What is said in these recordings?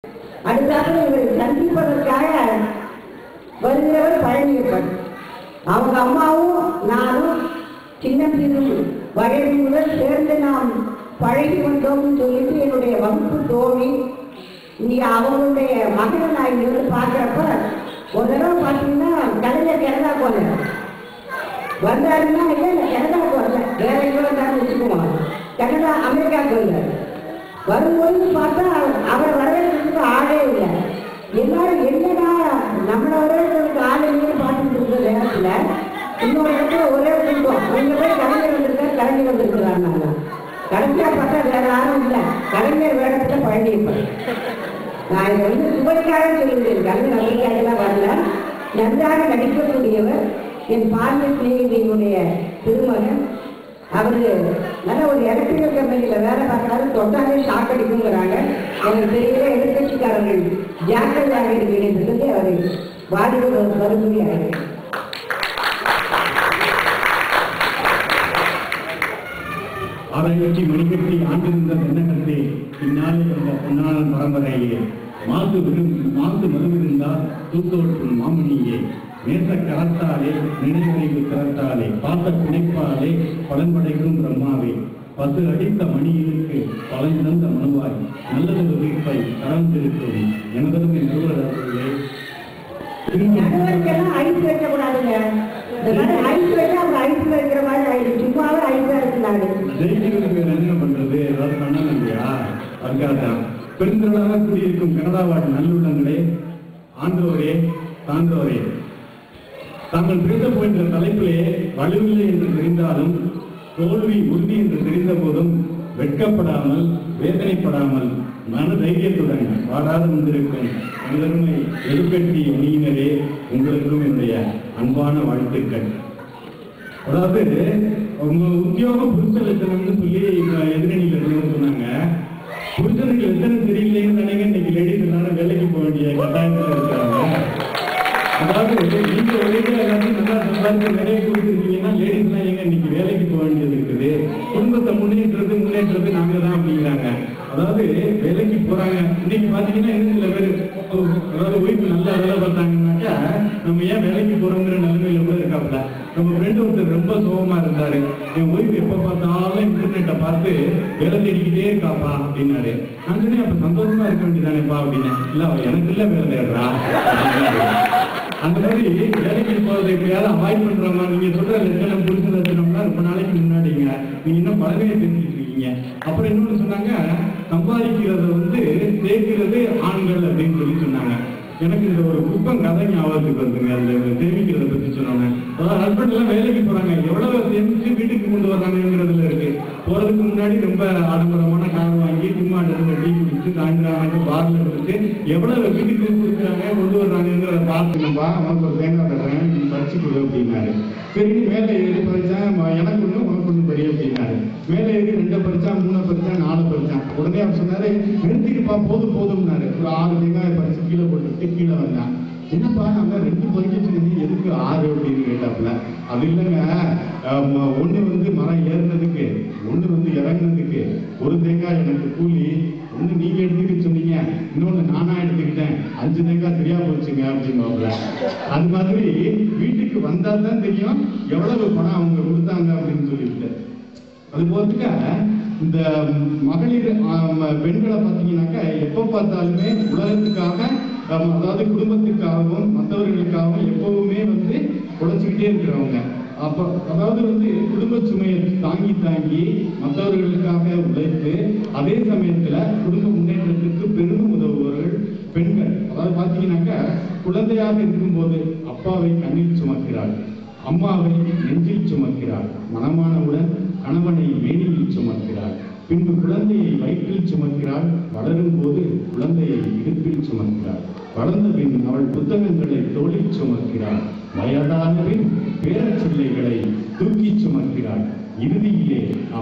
அடுத்தாக இவரை சந்திப்பதற்காக வருகிறவர் பழனியப்பன். அவங்க அம்மாவும் நானும் சின்ன சிறு வயது முதல் சேர்ந்து நாம் பழகி வந்தோம்னு சொல்லிட்டு என்னுடைய வகுப்பு தோழி. இங்கே அவங்களுடைய மகனை நான் இங்கிருந்து பார்க்குறப்ப ஒரு தடவை பார்த்தீங்கன்னா கலைஞர் கனடா போல வந்தாருன்னா இல்லை கனடாவுக்கு வரல, வேற எங்கே வந்தாலும் வச்சுக்குவோம். கனடா அமெரிக்காவுக்கு வந்தார். வரும்போது பார்த்தா அவரை வரவேற்கிறதுக்கு ஆளே இல்லை. எல்லாரும் என்னடா நம்மளை வரவேற்கிறதுக்கு ஆள் இல்லைன்னு பார்த்துட்டு இருக்கிற நேரத்தில் இன்னொரு இடத்துல ஒரே கூட்டம் அங்கே போய் கலைஞர் வந்திருக்காரு, கலைஞர் வந்திருக்கிறாங்க. கடைசியாக பார்த்தா வேற யாரும் இல்லை, கலைஞர் வேடத்தில் பழனியப்பன். நான் இதை சுவைக்காக சொல்லுகிறேன், கலைஞர் அமெரிக்காக்கெல்லாம் வரல. நன்றாக நடிக்கக்கூடியவர், என் பார்வை சிநேகிதியினுடைய திருமகன். அவரு நல்ல ஒரு எலக்ட்ரிக்கல் கம்பெனியில் வேலை பார்க்கறாரு, தொட்டாலே ஷாக் அடிக்குங்கிறாங்க. எனக்கு தெரியல, எதிர்கட்சிக்காரர்கள் ஜாக்கிரதையாக இருக்கிறேன்னு சொல்லி அவரை வாதிட வரும்படியாக. ஆராய்ச்சி மணிக்கட்டி ஆண்டிருந்த தென்னகத்தை பின்னாலே வந்த பொன்னான பரம்பரையே மாசு மறுவிருந்தால் தூத்தோற்றும் மாமணியே நேச கரத்தாலே நினைவறிவு கரத்தாலே பாச பிணைப்பாலே பலன் படைக்கும் பிரம்மாவே பசு அடித்த மணியிலுக்கு பலன் தந்த மனுவாய் நல்லதொரு வீட்டை கலந்திருக்கும் எனதருமை நடுவர்களே. ஐஸ் வைக்கக்கூடாதுங்க, ஐஸ் வைக்க அவங்க ஐஸ் வைக்கிற மாதிரி சும்மாவே ஐஸா இருக்கிறாங்க. ஜெயிக்கிறதுக்கு என்ன பண்றது, ஏதாவது பண்ணணும் இல்லையா? அதுக்காகத்தான் பெருந்திரளாக கூடியிருக்கும் கனடா வாழ் நல்லுள்ளங்களே, ஆண்டோரே சான்றோரே, தாங்கள் பேச போகின்ற தலைப்பிலே வலுவில்லை என்று தெரிந்தாலும் தோல்வி உறுதி என்று தெரிந்த போதும் வெட்கப்படாமல் வேதனைப்படாமல் மன தைரியத்துடன் வாடாது வந்திருக்கும் அனைவருமே எதிர்கட்சி அணியினரே, உங்களுக்கும் என்னுடைய அன்பான வாழ்த்துக்கள். அதாவது உங்க உத்தியோக புருஷ லட்சணம்னு சொல்லி எதிரணியில் இருக்கணும்னு சொன்னாங்க. புருஷனுக்கு லட்சணம் தெரியலேன்னு நினைக்க இன்னைக்கு லேடிஸ் எல்லாரும் வேலைக்கு போக வேண்டிய கட்டாயத்தில் இருக்காங்க. அதாவது நீங்க ஒரே எல்லாத்தையும் நல்லா சம்பாதிச்சு நிறைய கொடுத்துருக்கீங்கன்னா லேடிஸ்லாம் எங்க இன்னைக்கு வேலைக்கு போக வேண்டியது இருக்குது. குடும்பத்தை முன்னேற்றது நாங்க தான் அப்படிங்கிறாங்க. அதாவது வேலைக்கு போறாங்க. இன்னைக்கு பாத்தீங்கன்னா இன்னும் சில பேர் அதாவது ஒய்ஃப் நல்லா வேலை பார்த்தாங்கன்னாக்கா நம்ம ஏன் வேலைக்கு போறோங்கிற நிலைமையில கூட இருக்காப்புல. நம்ம ஃப்ரெண்டு ஒருத்தர் ரொம்ப சோகமா இருந்தாரு. என் ஒய்ஃப் எப்ப பார்த்தாலும் இன்டர்நெட்டை பார்த்து வேலை தேடிக்கிட்டே இருக்காப்பா அப்படின்னாரு. நான் சொன்னேன், அப்ப சந்தோஷமா இருக்க வேண்டியதானேப்பா அப்படின்னு. இல்ல அவ எனக்கு இல்ல வேலை தேடுறா. அந்த மாதிரி வேலைக்கு போறதை எப்படியாவது அவாய்ட் பண்றாங்க. நீங்க சொல்ற லட்சணம் புரிஞ்ச லட்சணம்னா ரொம்ப நாளைக்கு முன்னாடிங்க. நீங்க இன்னும் பழகையை தெரிஞ்சுட்டு இருக்கீங்க. அப்புறம் இன்னொன்னு சொன்னாங்க, சம்பாதிக்கிறத சேர்க்கிறது ஆண்கள் அப்படின்னு சொல்லி சொன்னாங்க. எனக்கு இந்த ஒரு குப்பம் கதை ஞாபகத்துக்கு வந்துங்க. அந்த சேமிக்கிறத பத்தி சொன்னாங்க. அதாவது ஹஸ்பண்ட் எல்லாம் வேலைக்கு போறாங்க, எவ்வளவு சேமிச்சு வீட்டுக்கு கொண்டு வர்றாங்கிறதுல இருக்கு. போறதுக்கு முன்னாடி ரொம்ப ஆடம்பரமான கார் வாங்கி சும்மா டீ குடிச்சு சாயந்தரம் பார்ல வச்சு எவ்வளவு வீட்டுக்கு கொடுக்குறாங்க கொண்டு வர்றாங்கிறத பார்த்துங்கப்பா. அவனுக்கு ஒரு தேங்காய் தர்றேன், நீ பறிச்சு கொடு அப்படின்னாரு. சரி மேலே ஏறி பறிச்சேன், எனக்கு ஒண்ணு உனக்கு ஒண்ணு பெரிய அப்படின்னாரு. மேலே ஏறி 2 பறிச்சா 3 பறிச்சா 4 பறிச்சான். உடனே அவர் சொன்னாரு, நிறுத்திட்டுப்பா போதும்னாரு. ஒரு 6 தேங்காய் பறிச்சு கீழே போட்டு கீழே வந்தான். என்னப்பா நாங்க 2 பறிக்க சொல்லி எதுக்கு 6 அப்படின்னு கேட்டாப்புல. அது இல்லைங்க, ஒண்ணு மரம் ஏறினதுக்கு, ஒண்ணு இறங்கினதுக்கு, ஒரு தேங்காய் எனக்கு கூலி, ஒண்ணு நீங்க எடுத்துக்க சொன்னீங்க, இன்னொன்னு நானா எடுத்துக்கிட்டேன், 5 தேங்காய் சரியா போச்சுங்க அப்படின்னுவாப்புல. அது மாதிரி வீட்டுக்கு வந்தா தான் தெரியும் எவ்வளவு பணம் அவங்க கொடுத்தாங்க அப்படின்னு சொல்லிட்டு. அது போதுக்க இந்த மகளிர் பெண்களை பார்த்தீங்கன்னாக்கா எப்ப பார்த்தாலுமே உலகத்துக்காக, அதாவது குடும்பத்துக்காகவும் மற்றவர்களுக்காகவும் எப்பவுமே உழைச்சிக்கிட்டே இருக்கிறவங்க. அப்ப அதாவது குடும்ப சுமையை தாங்கி மற்றவர்களுக்காக உழைத்து அதே சமயத்துல குடும்ப முன்னேற்றத்திற்கு பெரிதும் உதவுபவர்கள் பெண்கள். அதாவது பாத்தீங்கன்னாக்கா குழந்தையாக இருக்கும்போது அப்பாவை கண்ணில் சுமக்கிறாள், அம்மாவை நெஞ்சில் சுமக்கிறாள், மனமானவுடன் கணவனை மேனியில் சுமக்கிறாள், பின்பு குழந்தையை வயிற்றில் சுமக்கிறாள், வளரும் போது குழந்தையை இடுப்பில் சுமக்கிறாள், வளர்ந்த பின் அவள் புத்தகங்களை தோளில் சுமக்கிறாள், வயதான பின் பேரச்சில்லைகளை தூக்கி சுமக்கிறாள், இறுதியிலே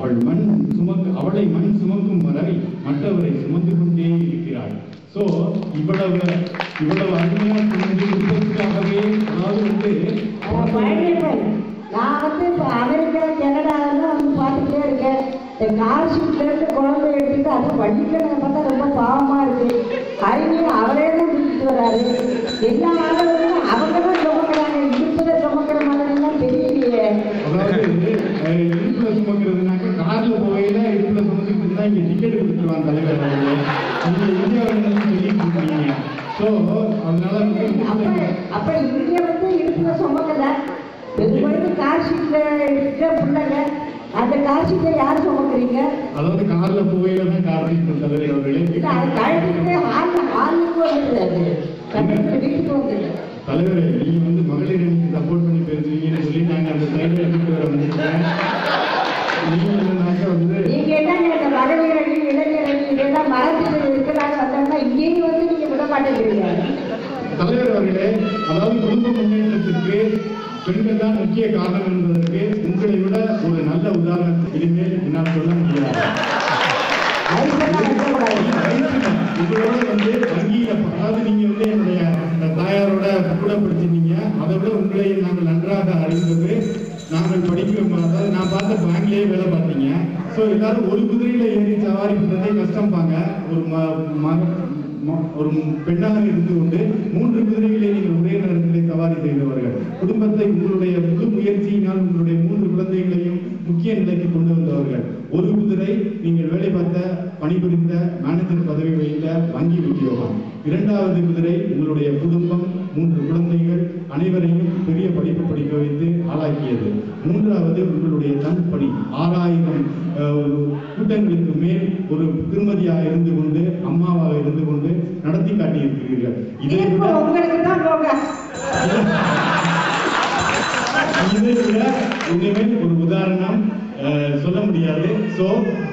அவளை மண் சுமக்கும் வரை மற்றவரை சுமந்து கொண்டே இருக்கிறாள். சோ இவ்வளவு அருமையா குடும்பத்துக்காகவே அதாவது நான் இப்போ அமெரிக்கா கனடாவில் பார்த்துட்டே இருக்கேன். காசுலேருந்து குழந்தை எடுத்துட்டு அதை வண்டிக்கிறத பார்த்தா ரொம்ப பாவமாக இருக்குது. அறிஞர் அவரே தான் கூட்டிட்டு வராரு. எல்லா ஆளுகளும் அவங்க தான் சுமக்கிறாங்க. இடுப்புல சுமக்கிற மாதிரிலாம் தெரியலையே. அதாவது இடுப்புல சுமக்கிறதுனாக்க கார்ல போகையில இடுப்புல சுமந்துட்டு இருந்தா இங்க டிக்கெட் கொடுத்துருவாங்க தலைவர் அவர்கள். நீங்க இந்தியாவில் சொல்லிட்டு இருக்கீங்க. ஸோ அதனால அப்ப இங்க வந்து இடுப்புல சுமக்கல. பெரும்பாலும் கார் ஷீட்ல இருக்கிற பிள்ளைங்க அந்த கார் ஷீட்டை யார் சுமக்குறீங்க? அதாவது கார்ல போகையில தான் காரணம் தலைவர் அவர்களே. அது கழட்டிட்டு ஹாலுக்கு வந்துடுறாரு. வீட்டுக்கு வந்துடுறாரு. தலைவரே, நீங்க வந்து மகளிர் அணிக்கு சப்போர்ட் பண்ணி பேசுவீங்கன்னு சொல்லி நாங்க அந்த சைட்ல எடுத்துட்டு வர வந்துருக்கேன். நீங்க என்னங்க இந்த மகளிர் அணி இளைஞர் அணி இதெல்லாம் மரத்தில் இருக்கிறாங்க வந்தாங்கன்னா இங்கேயும் வந்து நீங்க விட மாட்டேங்கிறீங்க. தலைவர் அவர்களே, அதாவது குடும்ப முன்னேற்றத்திற்கு பெண்கள் தான் முக்கிய காரணம் என்பதற்கு உங்களை விட ஒரு நல்ல உதாரணம் இனிமேல் என்னால் சொல்ல முடியாது. உங்களோட வந்து வங்கியில, அதாவது நீங்க வந்து என்னுடைய தாயாரோட கூட படிச்சிருந்தீங்க. அதை விட உங்களை நாங்கள் நன்றாக அறிந்தது. நாங்கள் படிக்கும், அதாவது நான் பார்த்த பேங்க்லயே வேலை பார்த்தீங்க. ஸோ எல்லாரும் ஒரு குதிரையில ஏறி சவாரி பண்றதே கஷ்டம்பாங்க. ஒரு பெண்ணாக இருந்து கொண்டு 3 குதிரைகளை நீங்கள் ஒரே நேரத்திலே சவாரி செய்தவர்கள். குடும்பத்தை உங்களுடைய முழு முயற்சியினால் உங்களுடைய 3 குழந்தைகளையும் முக்கிய நிலைக்கு கொண்டு வந்தவர்கள். ஒரு குதிரை நீங்கள் வேலை பார்த்த பணிபுரிந்த மேனேஜர் பதவி வைத்த வங்கி உத்தியோகம். 2வது குதிரை உங்களுடைய குடும்பம், 3 குழந்தைகள் அனைவரையும் பெரிய படிப்பு படிக்க வைத்து ஆளாக்கியது. 3வது உங்களுடைய தன் பணி. 6000 கூட்டங்களுக்கு மேல் ஒரு திருமதியாக இருந்து கொண்டு, அம்மாவாக இருந்து கொண்டு நடத்தி காட்டியிருக்கிறீர்கள். இதை விட இனிமேல் ஒரு உதாரணம் சொல்ல முடியாது. ஸோ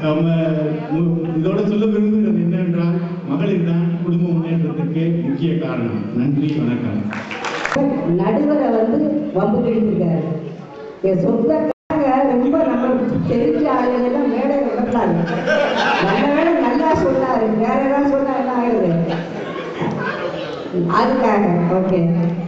இதோட சொல்ல விரும்புகிறது என்னவென்றால், மகளிர் தான் குடும்ப முன்னேற்றத்திற்கு முக்கிய காரணம். நன்றி, வணக்கம். நடுவரை வந்து வம்பு கெடுத்திருக்காரு. என் சொந்தக்காரங்க ரொம்ப நம்மளுக்கு தெரிஞ்ச ஆளுங்கெல்லாம் மேடை நடத்தாரு. நல்ல வேலை நல்லா சொன்னாரு. வேற ஏதாவது சொன்னா என்ன ஆகுது? அதுக்காக ஓகே.